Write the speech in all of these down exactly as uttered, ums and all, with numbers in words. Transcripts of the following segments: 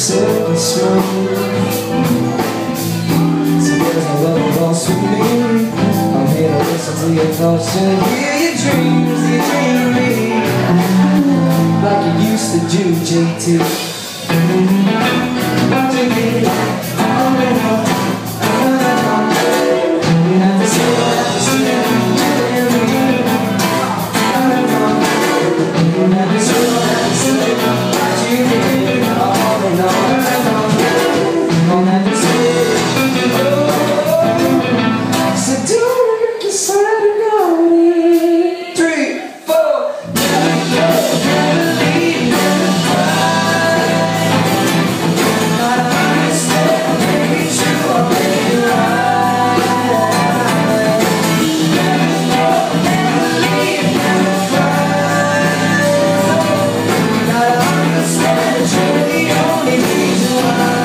silky smooth. So there's no love lost with me. I'm here to listen to your thoughts and hear your dreams, your dream me like you used to do, J T. Watching me all in all. You have to see, you have to see, you have to see. You have to see, you have to see what you did all in all. You have to see. So do it, decide to go in. Three, four. Never go, never leave, never cry. My heart still makes you already right. Never go, never leave, never cry. Gotta understand that you're the only reason why.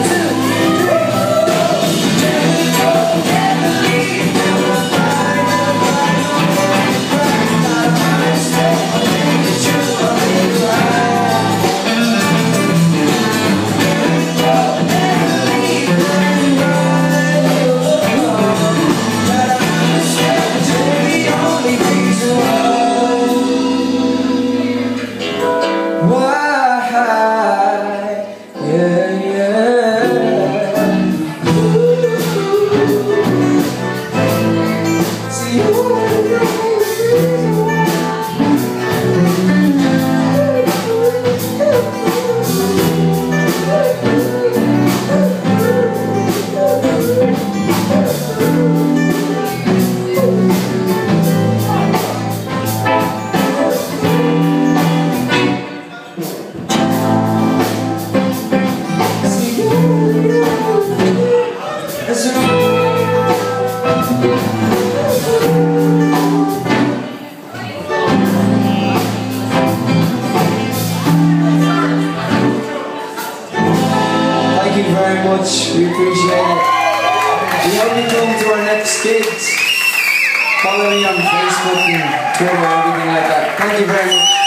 Thank you very much, we appreciate it. We hope you come to our next gigs. Follow me on Facebook and Twitter and everything like that. Thank you very much.